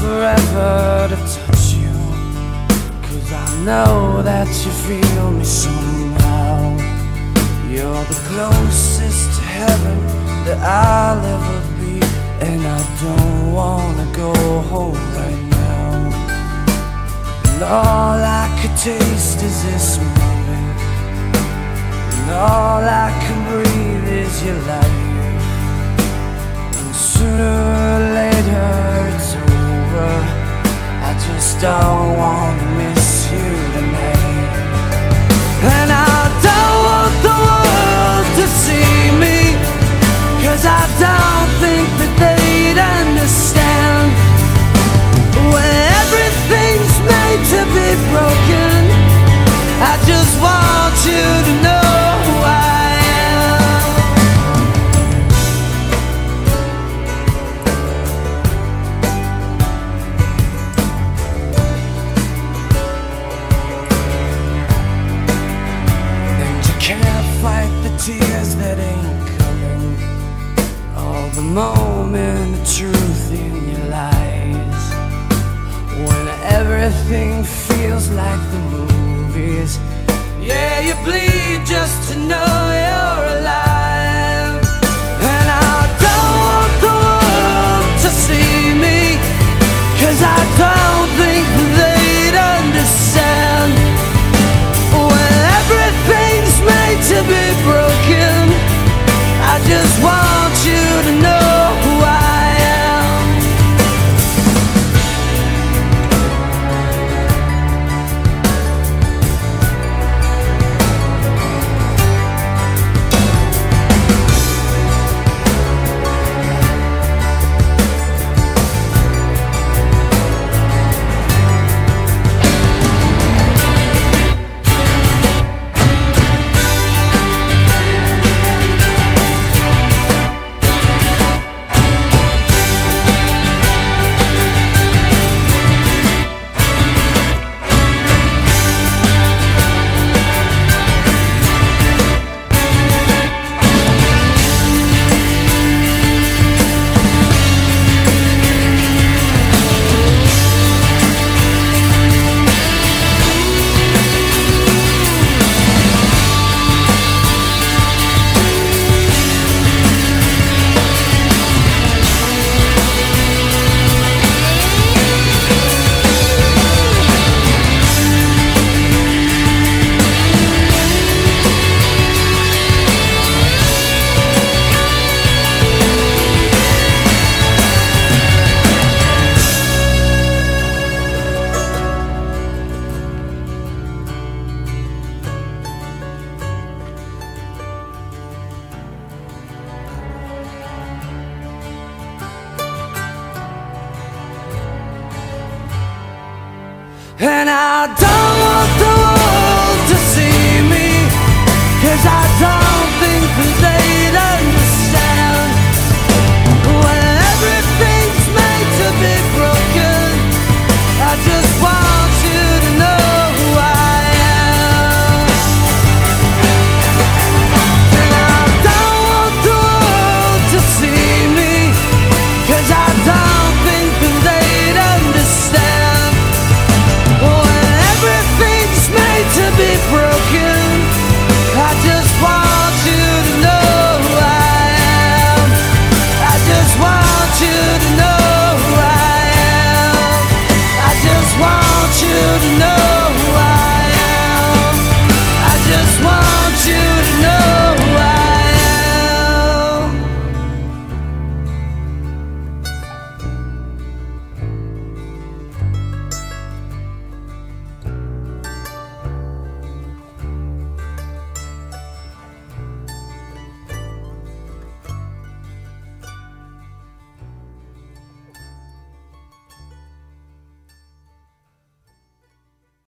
forever to touch you, 'cause I know that you feel me somehow. You're the closest to heaven that I'll ever be, and I don't wanna go home right now. And all I could taste is this moment, and all I can breathe is your life. And sooner or later it's over, I just don't wanna miss you tonight. And I don't want the world to see me, 'cause I don't think that they'd understand. When everything's made to be broken, I just want you to know who I am. And you can't fight the tears that ain't coming, all the moment of truth in your lies. When everything feels like the movies, yeah, you bleed just to know you're alive. And I don't want the world to see me, 'cause I don't think they'd understand. When everything's made to be broken, I just want you to know who I am. And I don't